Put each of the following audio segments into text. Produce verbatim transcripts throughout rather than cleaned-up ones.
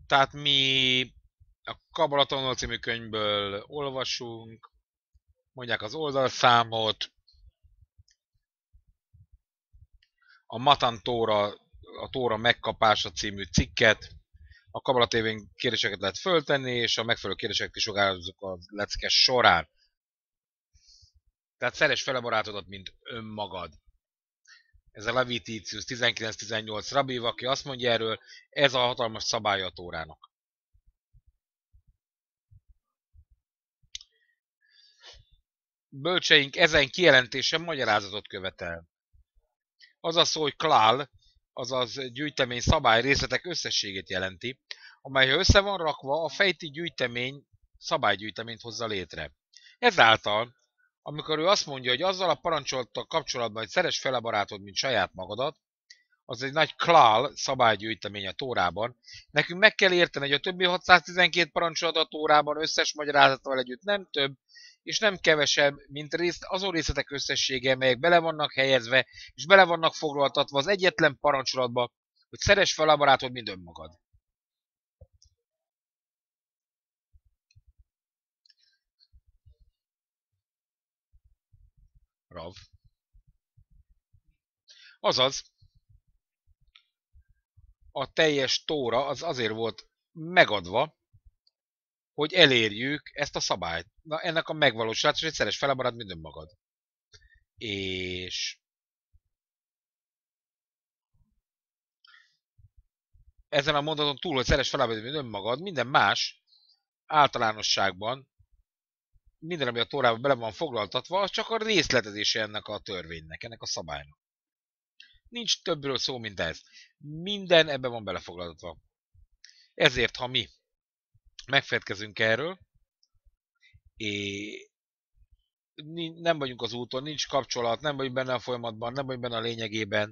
Tehát mi a Kabala Tanul című könyvből olvasunk, mondják az oldalszámot, a Matan Tóra, a Tóra megkapása című cikket, a Kabala tévén kérdéseket lehet föltenni, és a megfelelő kérdéseket is sugározzuk a leckes során. Tehát szeress fel a barátodat, mint önmagad. Ez a Levitius tizenkilenc tizennyolc Rabiv, aki azt mondja erről, ez a hatalmas szabálya a Tórának. Bölcseink ezen kijelentésen magyarázatot követel. Az a szó, hogy klál, azaz gyűjtemény szabály részletek összességét jelenti, amely ha össze van rakva, a fejti gyűjtemény szabálygyűjteményt hozza létre. Ezáltal, amikor ő azt mondja, hogy azzal a parancsolattal kapcsolatban, hogy szeress fel a barátod, mint saját magadat, az egy nagy klál szabálygyűjtemény a Tórában. Nekünk meg kell érteni, hogy a többi hatszáztizenkét parancsolat a Tórában összes magyarázattal együtt nem több, és nem kevesebb, mint részt, azon részletek összessége, melyek bele vannak helyezve, és bele vannak foglaltatva az egyetlen parancsolatba, hogy szeress fel a barátod, mint önmagad. Rav. Azaz, a teljes Tóra az azért volt megadva, hogy elérjük ezt a szabályt. Na, ennek a megvalósítás, hogy szeress fel a barátod, mint önmagad. És ezen a mondaton túl, hogy szeress fel a barátod, mint önmagad, minden más általánosságban, minden, ami a Tórában bele van foglaltatva, az csak a részletezése ennek a törvénynek, ennek a szabálynak. Nincs többről szó, mint ez. Minden ebbe van belefoglaltatva. Ezért, ha mi megfedkezünk erről, és nem vagyunk az úton, nincs kapcsolat, nem vagyunk benne a folyamatban, nem vagyunk benne a lényegében.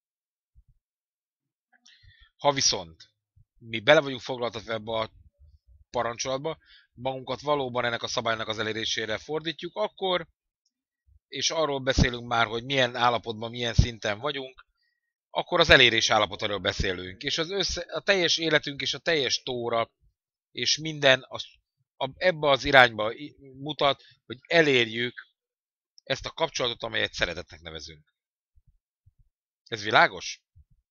Ha viszont mi bele vagyunk foglaltatva ebbe a parancsolatba, magunkat valóban ennek a szabálynak az elérésére fordítjuk, akkor, és arról beszélünk már, hogy milyen állapotban, milyen szinten vagyunk, akkor az elérés állapotáról beszélünk. És az össze, a teljes életünk és a teljes Tóra, és minden az, a, ebbe az irányba mutat, hogy elérjük ezt a kapcsolatot, amelyet szeretetnek nevezünk. Ez világos?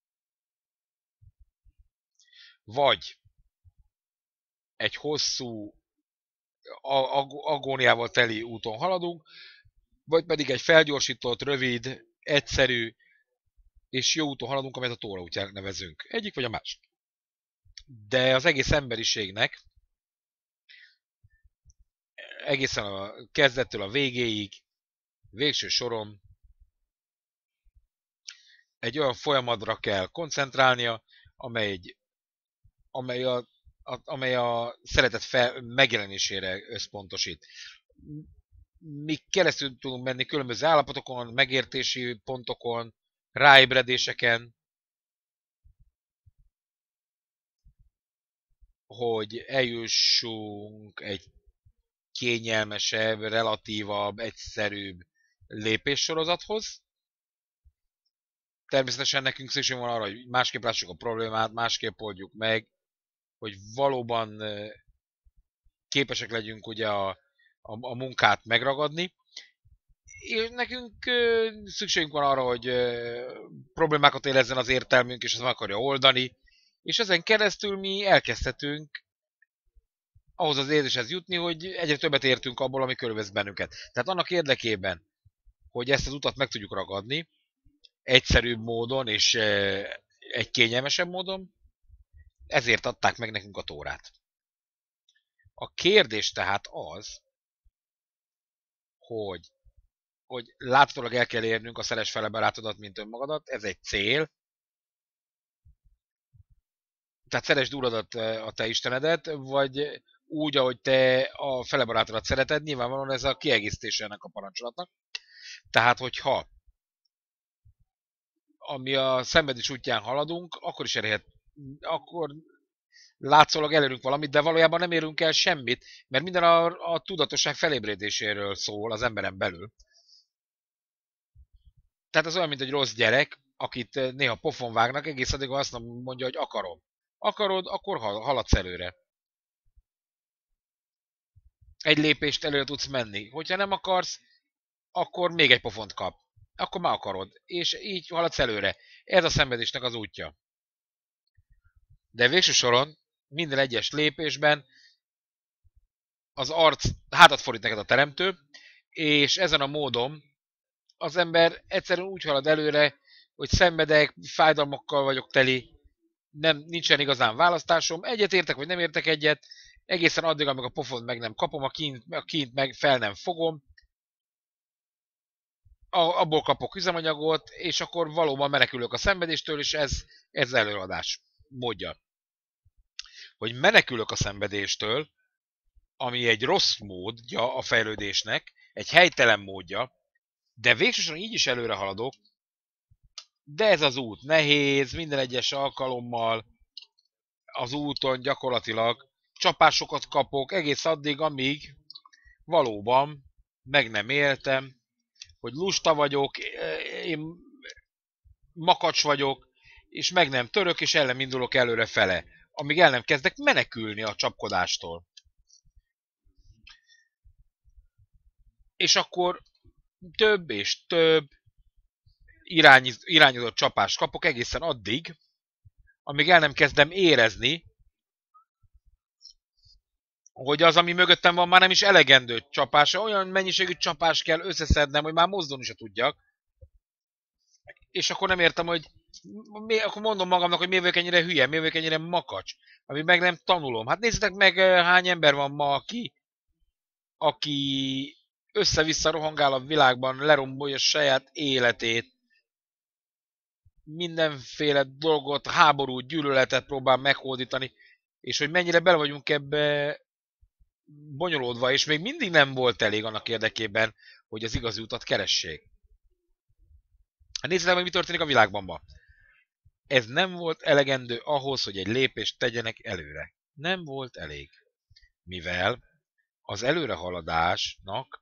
Vagy egy hosszú, agóniával teli úton haladunk, vagy pedig egy felgyorsított, rövid, egyszerű és jó úton haladunk, amelyet a Tóra útjának nevezünk. Egyik vagy a másik. De az egész emberiségnek egészen a kezdettől a végéig, végső soron egy olyan folyamatra kell koncentrálnia, amely, egy, amely, a, a, amely a szeretet fel, megjelenésére összpontosít. Mi keresztül tudunk menni különböző állapotokon, megértési pontokon, ráébredéseken, hogy eljussunk egy kényelmesebb, relatívabb, egyszerűbb lépéssorozathoz. Természetesen nekünk szükség van arra, hogy másképp lássuk a problémát, másképp oldjuk meg, hogy valóban képesek legyünk ugye a, a, a munkát megragadni. És nekünk szükségünk van arra, hogy problémákat érezzen az értelmünk, és ezt meg akarja oldani, és ezen keresztül mi elkezdhetünk ahhoz az érzéshez jutni, hogy egyre többet értünk abból, ami körülvesz bennünket. Tehát annak érdekében, hogy ezt az utat meg tudjuk ragadni, egyszerűbb módon és egy kényelmesebb módon, ezért adták meg nekünk a Tórát. A kérdés tehát az, hogy, hogy láthatólag el kell érnünk a szeres fele barátodat, mint önmagadat, ez egy cél. Tehát szeresd Uradat, a te Istenedet, vagy úgy, ahogy te a fele barátodat szereted, nyilvánvalóan ez a kiegészítése ennek a parancsolatnak. Tehát, hogyha ami a szenvedés útján haladunk, akkor is elérhet, akkor látszólag elérünk valamit, de valójában nem érünk el semmit, mert minden a, a tudatosság felébredéséről szól az emberen belül. Tehát ez olyan, mint egy rossz gyerek, akit néha pofon vágnak, egész addig azt mondja, hogy akarom. Akarod, akkor haladsz előre. Egy lépést előre tudsz menni. Hogyha nem akarsz, akkor még egy pofont kap. Akkor már akarod. És így haladsz előre. Ez a szenvedésnek az útja. De végső soron minden egyes lépésben az arc hátat fordít neked a teremtő, és ezen a módon az ember egyszerűen úgy halad előre, hogy szenvedek, fájdalmakkal vagyok teli, nem, nincsen igazán választásom, egyet értek, vagy nem értek egyet, egészen addig, amíg a pofont meg nem kapom, a kint, a kint meg fel nem fogom, a, abból kapok üzemanyagot, és akkor valóban menekülök a szenvedéstől, és ez, ez előadás módja. Hogy menekülök a szenvedéstől, ami egy rossz módja a fejlődésnek, egy helytelen módja, de végsősorban így is előre haladok, de ez az út nehéz, minden egyes alkalommal az úton gyakorlatilag csapásokat kapok egész addig, amíg valóban meg nem éltem, hogy lusta vagyok, én makacs vagyok, és meg nem török, és el nem indulok előre fele, amíg el nem kezdek menekülni a csapkodástól. És akkor több és több irányi, irányozott csapást kapok egészen addig, amíg el nem kezdem érezni, hogy az, ami mögöttem van, már nem is elegendő csapása, olyan mennyiségű csapás kell összeszednem, hogy már mozdulni se tudjak. És akkor nem értem, hogy mi, akkor mondom magamnak, hogy miért vagyok ennyire hülye, miért vagyok ennyire makacs, ami meg nem tanulom. Hát nézzétek meg, hány ember van ma, aki, aki össze-vissza rohangál a világban, lerombolja saját életét, mindenféle dolgot, háborút, gyűlöletet próbál meghódítani, és hogy mennyire bele vagyunk ebbe bonyolódva, és még mindig nem volt elég annak érdekében, hogy az igazi utat keressék. Hát nézzétek meg, mi történik a világban ma. Ez nem volt elegendő ahhoz, hogy egy lépést tegyenek előre. Nem volt elég. Mivel az előrehaladásnak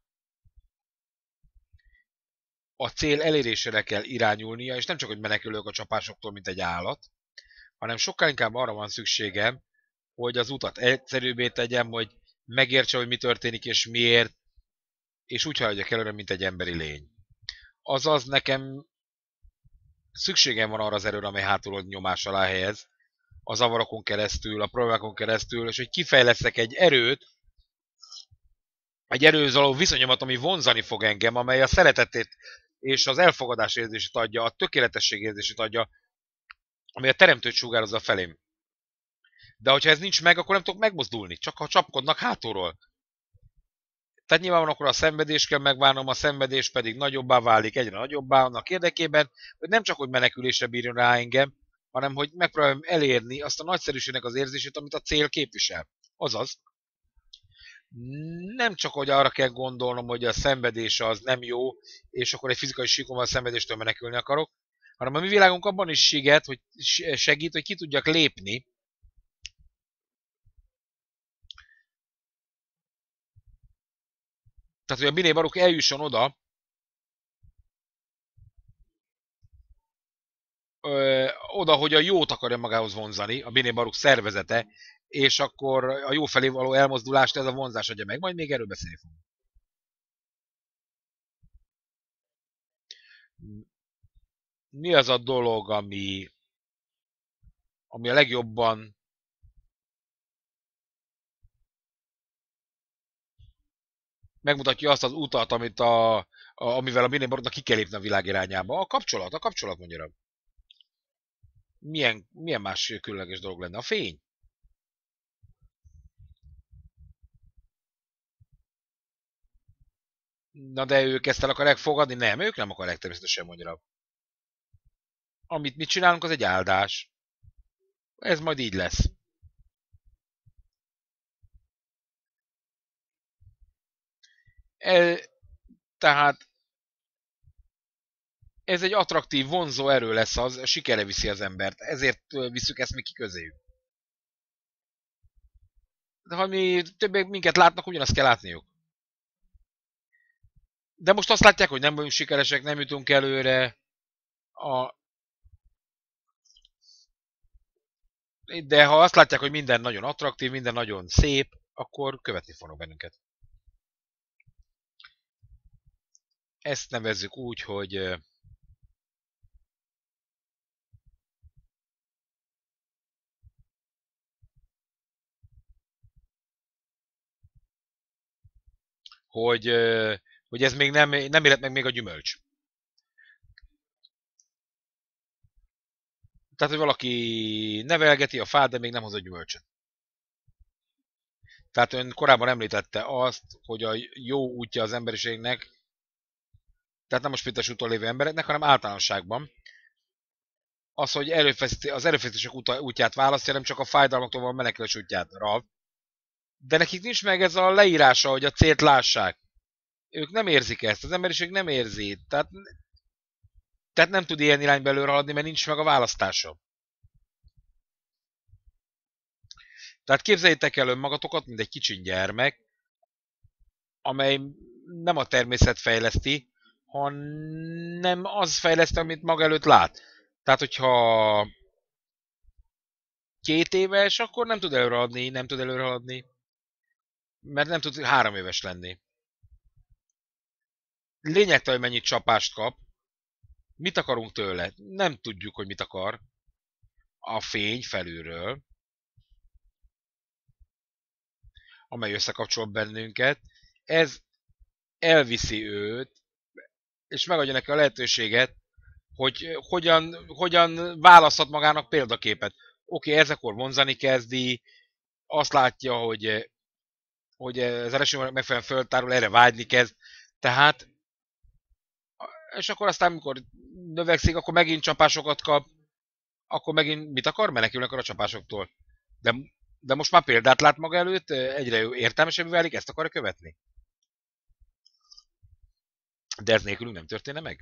a cél elérésére kell irányulnia, és nem csak, hogy menekülök a csapásoktól, mint egy állat, hanem sokkal inkább arra van szükségem, hogy az utat egyszerűbbé tegyem, hogy megértse, hogy mi történik és miért, és úgy haladjak előre, mint egy emberi lény. Azaz nekem szükségem van arra az erőre, amely hátulról nyomás alá helyez, a zavarokon keresztül, a problémákon keresztül, és hogy kifejleszek egy erőt, egy erőhöz való viszonyomat, ami vonzani fog engem, amely a szeretetét és az elfogadás érzését adja, a tökéletesség érzését adja, ami a teremtőt sugározza felém. De hogyha ez nincs meg, akkor nem tudok megmozdulni, csak ha csapkodnak hátulról. Tehát nyilvánvalóan akkor a szenvedést kell megvárnom, a szenvedés pedig nagyobbá válik, egyre nagyobbá annak érdekében, hogy nem csak hogy menekülésre bírjon rá engem, hanem hogy megpróbáljam elérni azt a nagyszerűségnek az érzését, amit a cél képvisel. Azaz, nem csak, hogy arra kell gondolnom, hogy a szenvedés az nem jó, és akkor egy fizikai síkon a szenvedéstől menekülni akarok, hanem a mi világunk abban is siget, hogy segít, hogy ki tudjak lépni, tehát, hogy a Biné Baruk eljusson oda, ö, oda, hogy a jót akarja magához vonzani, a Biné Baruk szervezete, és akkor a jó felé való elmozdulást ez a vonzás adja meg. Majd még erről beszélni fogunk. Mi az a dolog, ami, ami a legjobban megmutatja azt az utat, amit a, a, amivel a Biné Baruknak ki kell lépni a világ irányába? A kapcsolat, a kapcsolat mondja. Milyen, milyen más különleges dolog lenne? A fény. Na de ők ezt el akarják fogadni? Nem, ők nem akarják természetesen, mondja. Amit mit csinálunk, az egy áldás. Ez majd így lesz. E, tehát ez egy attraktív, vonzó erő lesz, az sikere viszi az embert. Ezért visszük ezt mi ki közéjük. De ha mi többek minket látnak, ugyanazt kell látniuk. De most azt látják, hogy nem vagyunk sikeresek, nem jutunk előre. A... De ha azt látják, hogy minden nagyon attraktív, minden nagyon szép, akkor követni fognak bennünket. Ezt nevezzük úgy, hogy hogy, hogy ez még nem, nem élet meg még a gyümölcs. Tehát, hogy valaki nevelgeti a fát, de még nem hoz a gyümölcsöt. Tehát ön korábban említette azt, hogy a jó útja az emberiségnek, tehát nem a spirites úton lévő embereknek, hanem általánosságban, az, hogy az erőfeszítések útját választja, nem csak a fájdalmaktól van menekülés útjára. De nekik nincs meg ez a leírása, hogy a célt lássák. Ők nem érzik ezt, az emberiség nem érzi. Tehát, tehát nem tud ilyen irányba előre haladni, mert nincs meg a választása. Tehát képzeljétek el önmagatokat, mint egy kicsi gyermek, amely nem a természet fejleszti, hanem az fejleszti, amit maga előtt lát. Tehát, hogyha két éves, akkor nem tud előreadni, nem tud előreadni, mert nem tud három éves lenni. Lényegtelen, hogy mennyit csapást kap, mit akarunk tőle? Nem tudjuk, hogy mit akar. A fény felülről, amely összekapcsol bennünket, ez elviszi őt, és megadja neki a lehetőséget, hogy hogyan, hogyan választhat magának példaképet. Oké, okay, ezekor vonzani kezdi, azt látja, hogy, hogy az eresőnek megfelelően föltárul, erre vágyni kezd, tehát, és akkor aztán, amikor növekszik, akkor megint csapásokat kap, akkor megint mit akar? Menekülni akar a csapásoktól. De, de most már példát lát maga előtt, egyre értelmesebbé válik, ezt akarja követni. De ez nélkülünk nem történne meg.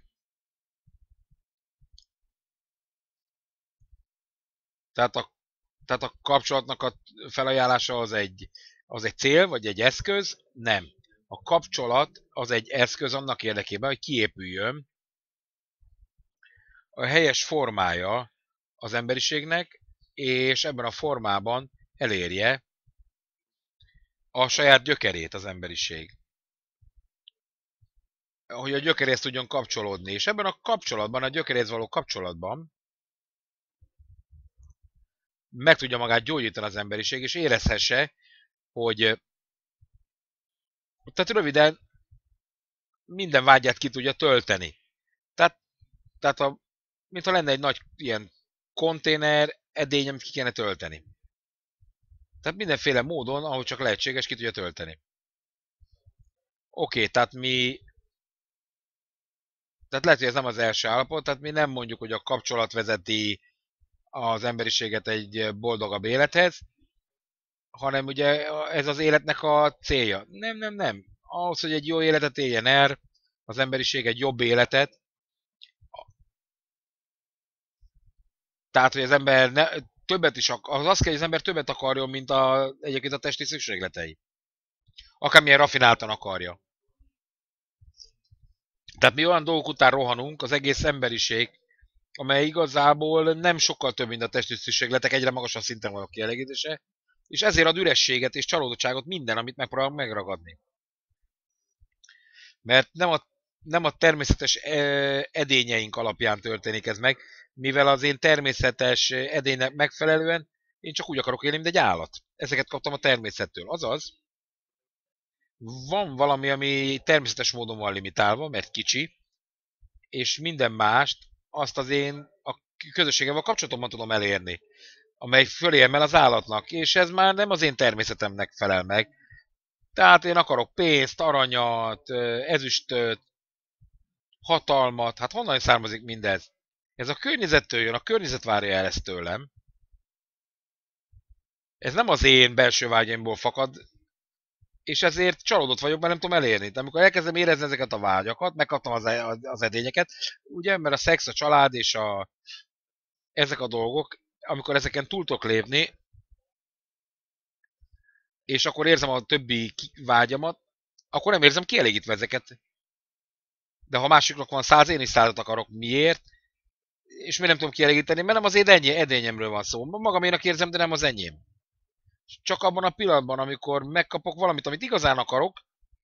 Tehát a, tehát a kapcsolatnak a felajánlása az egy, az egy cél, vagy egy eszköz? Nem. A kapcsolat az egy eszköz annak érdekében, hogy kiépüljön a helyes formája az emberiségnek, és ebben a formában elérje a saját gyökerét az emberiség. Hogy a gyökeréhez tudjon kapcsolódni. És ebben a kapcsolatban, a gyökeréhez való kapcsolatban meg tudja magát gyógyítani az emberiség, és érezhesse, hogy tehát röviden minden vágyát ki tudja tölteni. Tehát, tehát a, mintha lenne egy nagy ilyen konténer, edény, amit ki kéne tölteni. Tehát mindenféle módon, ahogy csak lehetséges, ki tudja tölteni. Oké, okay, tehát mi... Tehát lehet, hogy ez nem az első állapot, tehát mi nem mondjuk, hogy a kapcsolat vezeti az emberiséget egy boldogabb élethez, hanem ugye ez az életnek a célja. Nem, nem, nem. Ahhoz, hogy egy jó életet éljen el, az emberiség egy jobb életet, tehát, hogy az ember ne, többet is akar, az azt kell, hogy az ember többet akarjon, mint a, egyébként a testi szükségletei. Akármilyen rafináltan akarja. Tehát mi olyan dolgok után rohanunk, az egész emberiség, amely igazából nem sokkal több, mint a testi szükségletek, egyre magasabb szinten van a kielégítése, és ezért ad ürességet és csalódottságot minden, amit megpróbálunk megragadni. Mert nem a, nem a természetes edényeink alapján történik ez meg, mivel az én természetes edénynek megfelelően én csak úgy akarok élni, mint egy állat. Ezeket kaptam a természettől. Azaz, van valami, ami természetes módon van limitálva, mert kicsi, és minden mást azt az én a közösségemvel kapcsolatomban tudom elérni, amely fölé emel az állatnak, és ez már nem az én természetemnek felel meg. Tehát én akarok pénzt, aranyat, ezüstöt, hatalmat, hát honnan származik mindez? Ez a környezettől jön, a környezet várja el ezt tőlem. Ez nem az én belső vágyaimból fakad, és ezért csalódott vagyok, mert nem tudom elérni. De amikor elkezdem érezni ezeket a vágyakat, megkaptam az, az edényeket, ugye, mert a szex, a család és a, ezek a dolgok, amikor ezeken túl tudok lépni, és akkor érzem a többi vágyamat, akkor nem érzem kielégítve ezeket. De ha másiknak van száz, én is százat akarok. Miért? és miért nem tudom kielégíteni, mert nem az én ennyi, edényemről van szó. Magaménak érzem, de nem az enyém. Csak abban a pillanatban, amikor megkapok valamit, amit igazán akarok,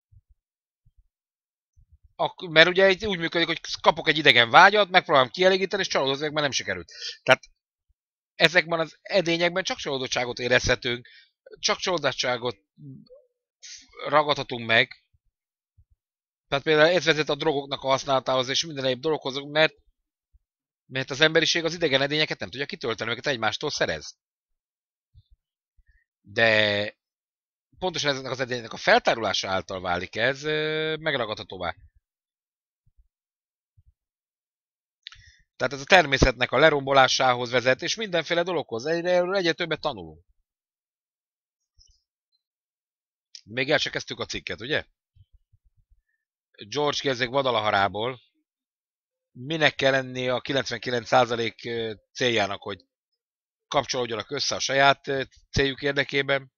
mert ugye itt úgy működik, hogy kapok egy idegen vágyat, megpróbálom kielégíteni, és csalódozok, mert nem sikerült. Tehát ezekben az edényekben csak csalódottságot érezhetünk, csak csalódottságot ragadhatunk meg. Tehát például ez vezet a drogoknak a használatához, és minden egyéb dologhoz, mert, mert az emberiség az idegen edényeket nem tudja kitölteni, őket egymástól szerez. De pontosan ezeknek az edényeknek a feltárulása által válik ez megragadhatóvá. Tehát ez a természetnek a lerombolásához vezet, és mindenféle dologhoz. Egyre, egyre többet tanulunk. Még el se kezdtük a cikket, ugye? George kérdezik Vadalaharából. Minek kell lenni a kilencvenkilenc százalék céljának, hogy kapcsolódjanak össze a saját céljuk érdekében?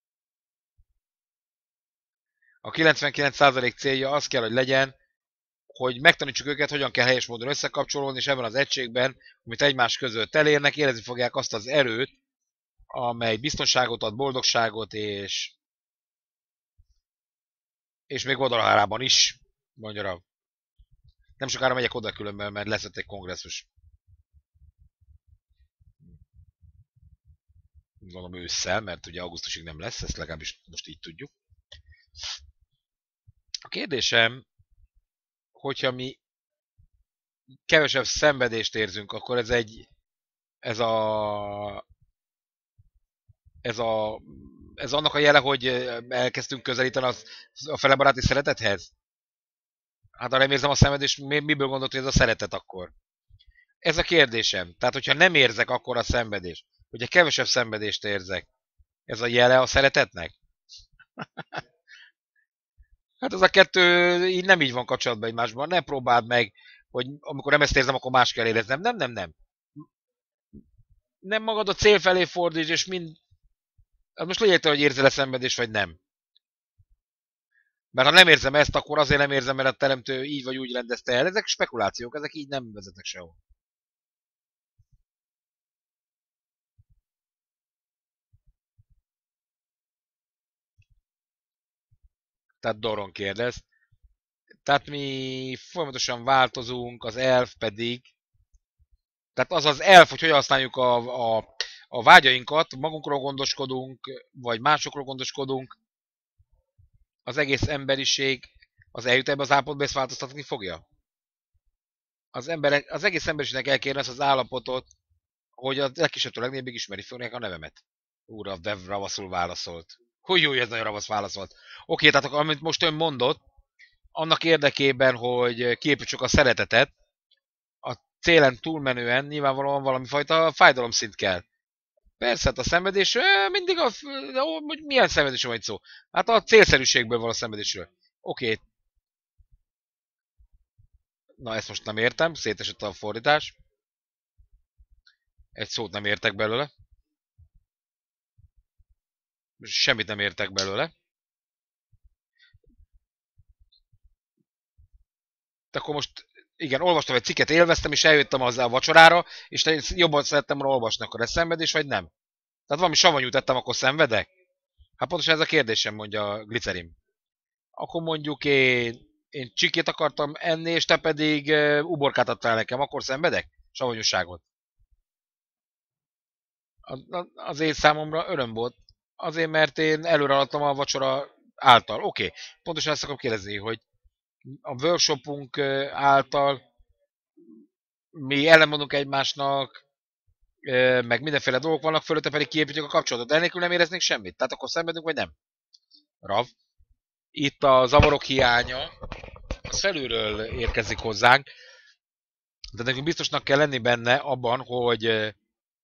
A kilencvenkilenc százalék célja az kell, hogy legyen, hogy megtanítsuk őket, hogyan kell helyes módon összekapcsolódni, és ebben az egységben, amit egymás között elérnek, érezni fogják azt az erőt, amely biztonságot ad, boldogságot, és, és még Guadalajarában is, mondja Rav. Nem sokára megyek oda különben, mert lesz ott egy kongresszus. Gondolom ősszel, mert ugye augusztusig nem lesz, ezt legalábbis most így tudjuk. A kérdésem, hogyha mi kevesebb szenvedést érzünk, akkor ez egy ez a ez a ez annak a jele, hogy elkezdtünk közelíteni az, a felebaráti szeretethez? Hát arra nem érzem a szenvedést, miből gondolt, hogy ez a szeretet akkor? Ez a kérdésem. Tehát, hogyha nem érzek akkor a szenvedést, hogyha kevesebb szenvedést érzek, ez a jele a szeretetnek? Hát az a kettő így nem így van kapcsolatban egymásban. Ne próbáld meg, hogy amikor nem ezt érzem, akkor más kell éreznem. Nem, nem, nem. Nem magad a cél felé fordítsd, és mind... Hát most lényegtelen, hogy érzel-e szenvedést, vagy nem. Mert ha nem érzem ezt, akkor azért nem érzem, mert a teremtő így vagy úgy rendezte el. Ezek spekulációk, ezek így nem vezetnek sehol. Tehát Doron kérdez. Tehát mi folyamatosan változunk, az elf pedig. Tehát az az elf, hogy hogyan használjuk a, a, a vágyainkat, magunkról gondoskodunk, vagy másokról gondoskodunk, az egész emberiség az eljut ebbe az állapotba, ezt változtatni fogja? Az, emberek, az egész emberiségnek el kéne ezt az állapotot, hogy a legkisebbtől legnagyobbig ismeri fogják a nevemet. Úr, de ravaszul válaszolt. Hogy jó, hogy ez nagyon ravasz válaszolt. Oké, tehát amit most ön mondott, annak érdekében, hogy kiépítsük a szeretetet, a célen túlmenően nyilvánvalóan valami fajta fájdalomszint kell. Persze, hát a szenvedés mindig a... hogy milyen szenvedésről van szó? Hát a célszerűségből van a szenvedésről. Oké. Na, ezt most nem értem, szétesett a fordítás. Egy szót nem értek belőle. Semmit nem értek belőle. De akkor most, igen, olvastam egy cikket, élveztem, és eljöttem azzal a vacsorára, és jobban szerettem volna olvasni, akkor ez szenvedés, vagy nem? Tehát valami savanyú tettem, akkor szenvedek? Hát pontosan ez a kérdésem, mondja Glicerin. Akkor mondjuk én, én csikét akartam enni, és te pedig uh, uborkát adtál nekem, akkor szenvedek? Savanyúságot. Az, az én számomra öröm volt. Azért, mert én előre adtam a vacsora által. Oké, okay. Pontosan ezt akarom kérdezni, hogy a workshopunk által mi ellenmondunk egymásnak, meg mindenféle dolgok vannak, fölötte pedig kiépítjük a kapcsolatot. Ennélkül nem éreznénk semmit. Tehát akkor szenvedünk, vagy nem? Rav. Itt a zavarok hiánya, az felülről érkezik hozzánk, de nekünk biztosnak kell lenni benne abban, hogy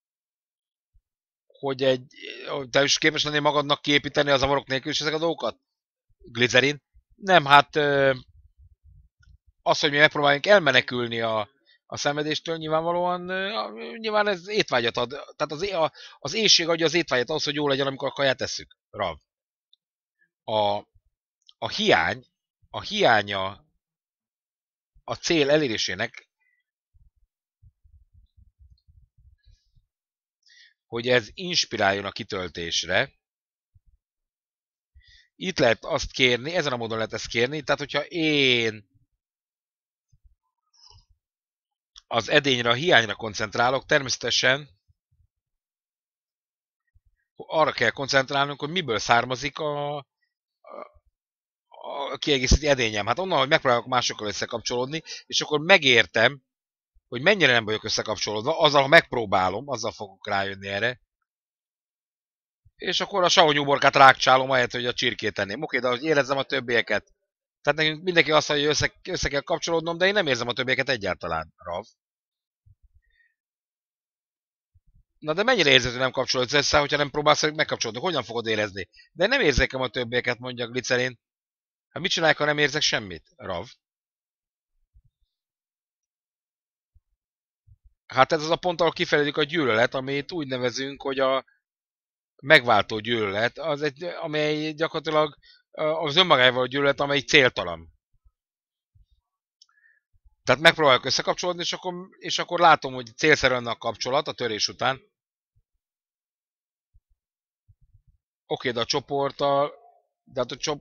hogy egy, te is képes lenni magadnak kiépíteni a zavarok nélkül is ezek a dolgokat? Glicerin? Nem, hát az, hogy mi megpróbáljunk elmenekülni a, a szenvedéstől, nyilvánvalóan nyilván ez étvágyat ad. Tehát az, a, az éjség adja az étvágyat ahhoz, hogy jó legyen, amikor a kaját tesszük. Rav. A, a hiány, a hiánya a cél elérésének hogy ez inspiráljon a kitöltésre. Itt lehet azt kérni, ezen a módon lehet ezt kérni, tehát hogyha én az edényre, a hiányra koncentrálok, természetesen arra kell koncentrálnunk, hogy miből származik a, a, a kiegészítő edényem. Hát onnan, hogy megpróbálok másokkal összekapcsolódni, és akkor megértem, hogy mennyire nem vagyok összekapcsolódva, azzal, ha megpróbálom, azzal fogok rájönni erre. És akkor a savanyúborkát rákcsálom, ahelyett, hogy a csirkét tenném. Oké, de hogy érezzem a többieket. Tehát nekünk mindenki azt mondja, hogy össze, össze kell kapcsolódnom, de én nem érzem a többieket egyáltalán, Rav. Na de mennyire érzed, hogy nem kapcsolódsz össze, hogyha nem próbálsz megkapcsolódni? Hogyan fogod érezni? De nem érzékem a többieket, mondja Glicerin. Hát mit csinálják, ha nem érzek semmit, Rav? Hát ez az a pont, ahol kifejeződik a gyűlölet, amit úgy nevezünk, hogy a megváltó gyűlölet, az egy, amely gyakorlatilag az önmagával gyűlölet, amely céltalan. Tehát megpróbálok összekapcsolódni, és akkor, és akkor látom, hogy célszerűen a kapcsolat a törés után. Oké, de a csoporttal, de hát a csop...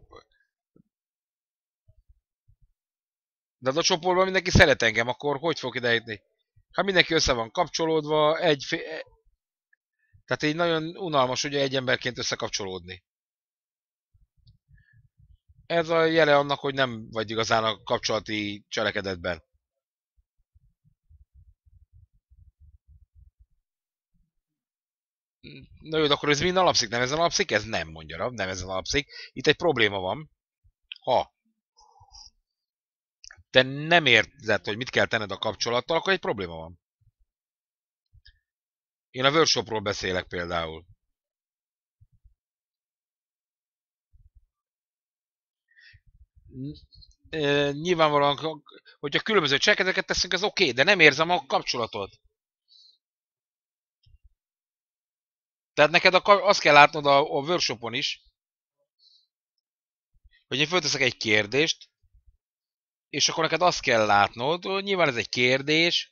De hát a csoportban mindenki szeret engem, akkor hogy fog idejutni? Hát mindenki össze van kapcsolódva, egy... Tehát így nagyon unalmas ugye egy emberként összekapcsolódni. Ez a jele annak, hogy nem vagy igazán a kapcsolati cselekedetben. Na jó, de akkor ez mind alapszik, nem ezen alapszik? Ez nem, mondja Rab, nem ezen alapszik. Itt egy probléma van. Ha te nem érzed, hogy mit kell tenned a kapcsolattal, akkor egy probléma van. Én a workshopról beszélek például. Nyilvánvalóan, hogyha különböző cselekedeteket teszünk, az oké, okay, de nem érzem a kapcsolatot. Tehát neked azt kell látnod a, a workshopon is, hogy én fölteszek egy kérdést, és akkor neked azt kell látnod, hogy nyilván ez egy kérdés,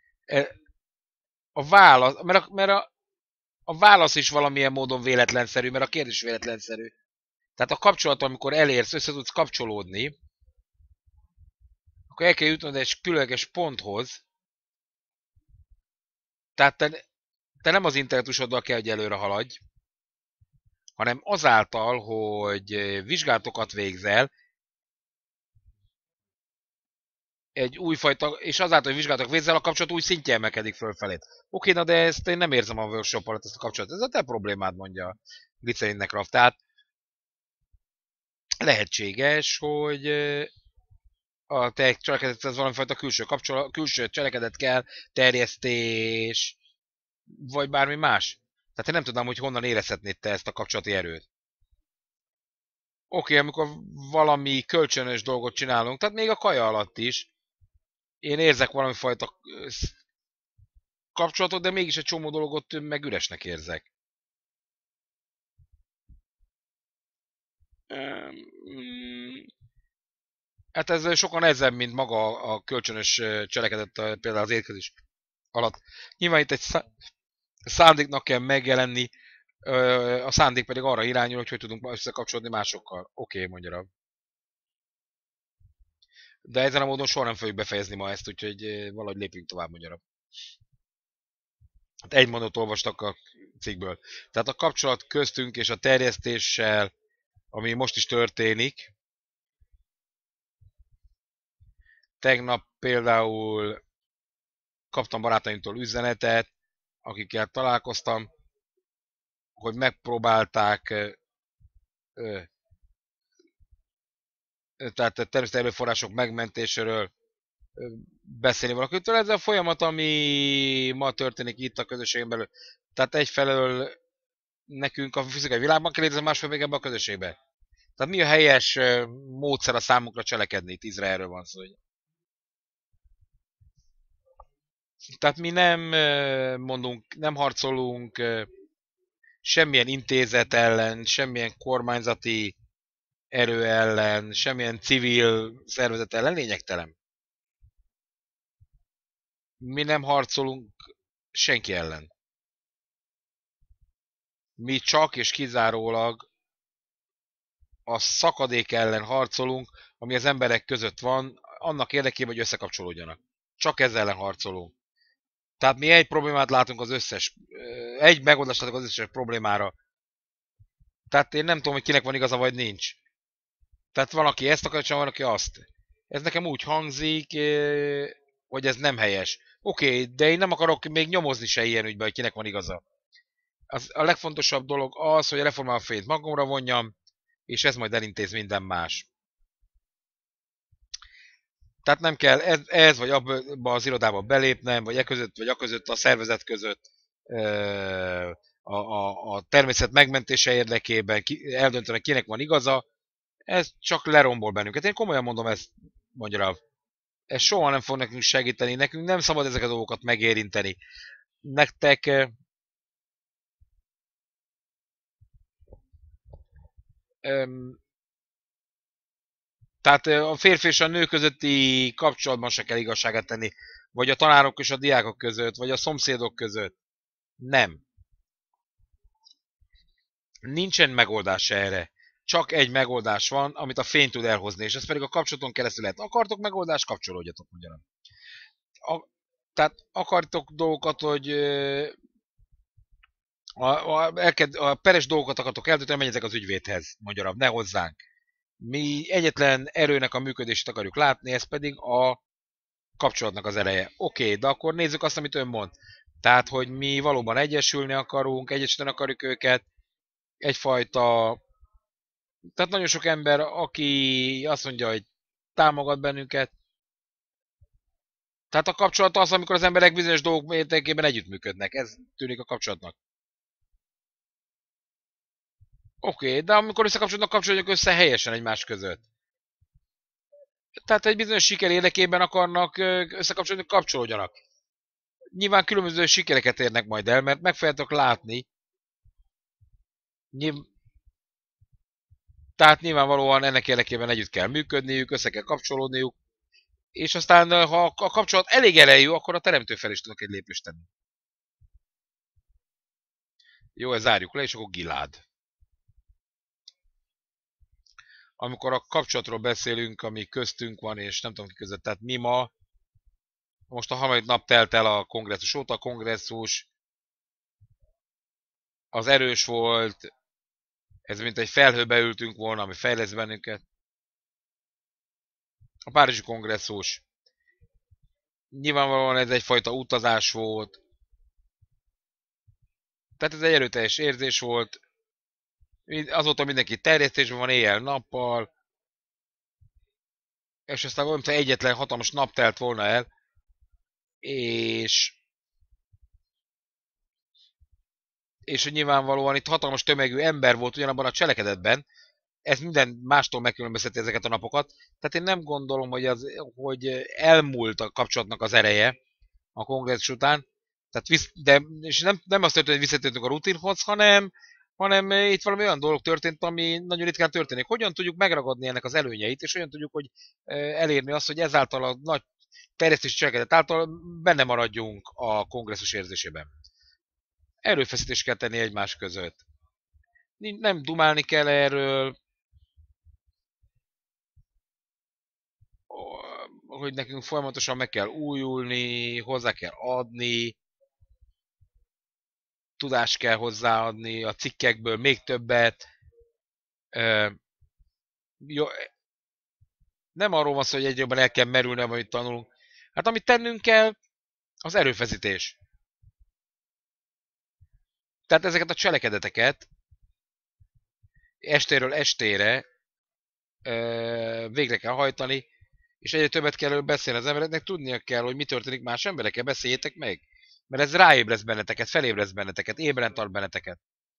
a válasz, mert a, mert a, a válasz is valamilyen módon véletlenszerű, mert a kérdés véletlenszerű. Tehát a kapcsolat, amikor elérsz, össze tudsz kapcsolódni, akkor el kell jutnod egy különleges ponthoz. Tehát te, te nem az intellektusoddal kell, hogy előre haladj, hanem azáltal, hogy vizsgálatokat végzel, egy újfajta, és azáltal, hogy vizsgálatok végzel, a kapcsolat új szintje emelkedik fölfelé. Oké, na de ezt én nem érzem a workshop alatt, ezt a kapcsolatot. Ez a te problémád, mondja Glicerinnek Raf. Tehát lehetséges, hogy a te cselekedet ez valamifajta külső kapcsolat, külső cselekedet kell, terjesztés, vagy bármi más. Tehát én nem tudom, hogy honnan érezhetnéd te ezt a kapcsolati erőt. Oké, amikor valami kölcsönös dolgot csinálunk, tehát még a kaja alatt is, én érzek valami fajta kapcsolatot, de mégis egy csomó dolgot meg üresnek érzek. Hát ez sokan nehezebb, mint maga a kölcsönös cselekedet például az étkezés alatt. Nyilván itt egy szándéknak kell megjelenni, a szándék pedig arra irányul, hogy hogy tudunk összekapcsolódni másokkal. Oké, okay, mondja Rab. De ezen a módon soha nem fogjuk befejezni ma ezt, úgyhogy valahogy lépjünk tovább, mondja Rab. Hát egy mondatot olvastak a cikkből. Tehát a kapcsolat köztünk és a terjesztéssel, ami most is történik. Tegnap például kaptam barátaimtól üzenetet, akikkel találkoztam, hogy megpróbálták tehát természeti erőforrások megmentéséről beszélni valakitől. Ez a folyamat, ami ma történik itt a közösségen belül. Tehát egyfelől nekünk a fizikai világban kell létezni, másfelől még ebben a közösségben. Tehát mi a helyes módszer a számunkra cselekedni? Itt Izraelről van szó. Tehát mi nem mondunk, nem harcolunk semmilyen intézet ellen, semmilyen kormányzati erő ellen, semmilyen civil szervezet ellen, lényegtelen. Mi nem harcolunk senki ellen. Mi csak és kizárólag a szakadék ellen harcolunk, ami az emberek között van, annak érdekében, hogy összekapcsolódjanak. Csak ezzel ellen harcolunk. Tehát mi egy problémát látunk az összes, egy megoldást látunk az összes problémára. Tehát én nem tudom, hogy kinek van igaza, vagy nincs. Tehát van, aki ezt akarja csinálni, van, aki azt. Ez nekem úgy hangzik, hogy ez nem helyes. Oké, okay, de én nem akarok még nyomozni se ilyen ügyben, hogy kinek van igaza. Az, a legfontosabb dolog az, hogy a reformáló fényt magamra vonjam, és ez majd elintéz minden más. Tehát nem kell ez, ez vagy abba az irodába belépnem, vagy e között, vagy a között, a szervezet között a, a, a természet megmentése érdekében ki, eldönteni, kinek van igaza. Ez csak lerombol bennünket. Én komolyan mondom ezt, magyarul. Ez soha nem fog nekünk segíteni. Nekünk nem szabad ezeket a dolgokat megérinteni. Nektek öm, tehát a férfi és a nő közötti kapcsolatban se kell igazságát tenni. Vagy a tanárok és a diákok között, vagy a szomszédok között. Nem. Nincsen megoldás erre. Csak egy megoldás van, amit a fény tud elhozni, és ez pedig a kapcsolaton keresztül lehet. Akartok megoldást, kapcsolódjatok magyarán. A, tehát akartok dolgokat, hogy a, a, elked, a peres dolgokat akartok eldönteni, menjetek az ügyvédhez, magyarán, ne hozzánk. Mi egyetlen erőnek a működését akarjuk látni, ez pedig a kapcsolatnak az ereje. Oké, okay, de akkor nézzük azt, amit ön mond. Tehát, hogy mi valóban egyesülni akarunk, egyesíteni akarjuk őket, egyfajta. Tehát nagyon sok ember, aki azt mondja, hogy támogat bennünket. Tehát a kapcsolat az, amikor az emberek bizonyos dolgok mértékében együttműködnek. Ez tűnik a kapcsolatnak. Oké, okay, de amikor összekapcsolódnak, kapcsolódjak össze helyesen egymás között. Tehát egy bizonyos siker érdekében akarnak összekapcsolódni, kapcsolódjanak. Nyilván különböző sikereket érnek majd el, mert meg fogjátok látni. Nyilv... Tehát nyilvánvalóan ennek érdekében együtt kell működniük, össze kell kapcsolódniuk, és aztán, ha a kapcsolat elég erejű, akkor a teremtő fel is tudnak egy lépést tenni. Jó, ezt zárjuk le, és akkor Gilád. Amikor a kapcsolatról beszélünk, ami köztünk van, és nem tudom ki között, tehát mi ma, most a harmadik nap telt el a kongresszus óta, a kongresszus az erős volt, ez mint egy felhőbe ültünk volna, ami fejlesz bennünket. A Párizsi kongresszus nyilvánvalóan ez egyfajta utazás volt, tehát ez egy erőteljes érzés volt, azóta mindenki terjesztésben van éjjel-nappal, és aztán olyan, egyetlen hatalmas nap telt volna el, és és nyilvánvalóan itt hatalmas tömegű ember volt ugyanabban a cselekedetben, ez minden mástól megkülönbözteti ezeket a napokat, tehát én nem gondolom, hogy, az, hogy elmúlt a kapcsolatnak az ereje a kongresszus után, tehát visz, de, és nem, nem azt történt, hogy visszatértünk a rutinhoz, hanem, hanem itt valami olyan dolog történt, ami nagyon ritkán történik. Hogyan tudjuk megragadni ennek az előnyeit, és hogyan tudjuk hogy elérni azt, hogy ezáltal a nagy terjesztési cselekedet által benne maradjunk a kongresszus érzésében. Erőfeszítést kell tenni egymás között. Nem dumálni kell erről, hogy nekünk folyamatosan meg kell újulni, hozzá kell adni, tudást kell hozzáadni a cikkekből, még többet. Jó, nem arról van szó, hogy egyre jobban el kell merülni, amit tanulunk. Hát amit tennünk kell, az erőfeszítés. Tehát ezeket a cselekedeteket estéről estére végre kell hajtani, és egyre többet kell beszélni az embereknek, tudnia kell, hogy mi történik más emberekkel, beszéljétek meg. Mert ez ráébreszt benneteket, felébreszt benneteket, ébren tart benneteket.